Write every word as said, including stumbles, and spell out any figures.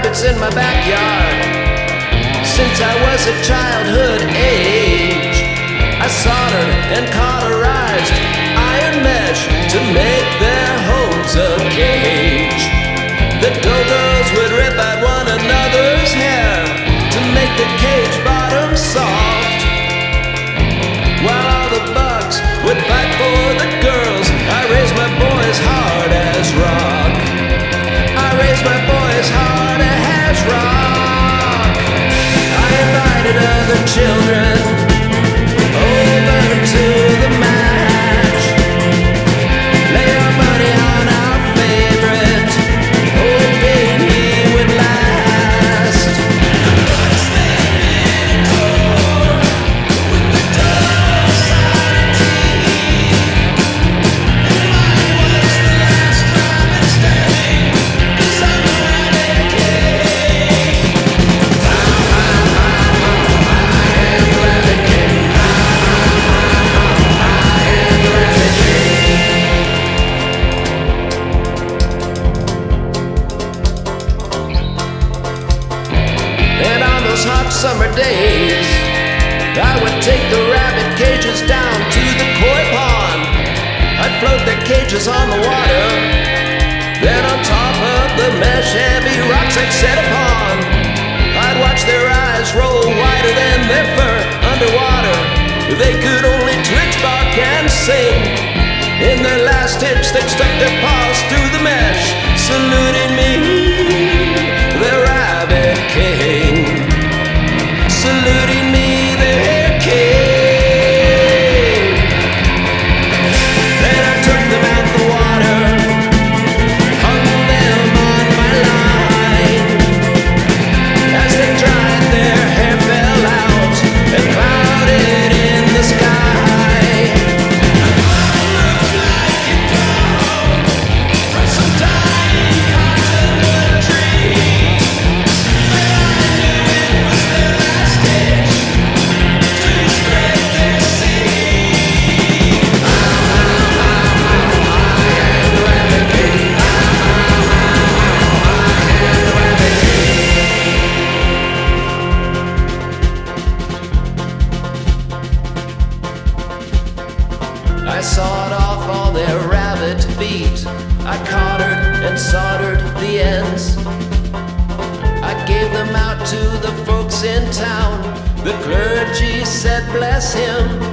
rabbits in my backyard since I was a childhood age. I soldered and cauterized iron mesh to make their homes a cage. The go-go's would rip at one another's hair to make the cage bottom soft, while all the bugs would fight for the girls. I raised my boys hard as rock. I raised my boys hard as rock. I invited other children over to the match. Lay our money on our favorite, hoping he would last. The bugs they did tore with the doors out of teeth. And mine was the last rabbit standing, 'cause I'm a rabbit king. I am the rabbit king. And on those hot summer days, I would take the rabbit cages down to the koi pond. I'd float their cages on the water, then on top of the mesh heavy rocks I'd set upon. I'd watch their eyes roll wider than their fur underwater. They could only twitch, bark, and sing. In their last hitch, they stuck their paws through the mesh, saluting me, the rabbit king. Saluting me, their king. Then I took them out the water, hung them on my line. As they dried, their hair fell out and clouded in the sky. Looked like it come from some dying cottonwood tree, but I knew it was their last ditch to spread their seed. I am the rabbit king. I am the rabbit king. I sawed off all their rabbit feet. I cautered and soldered the ends. I gave them out to the folks in town. The clergy said, bless him.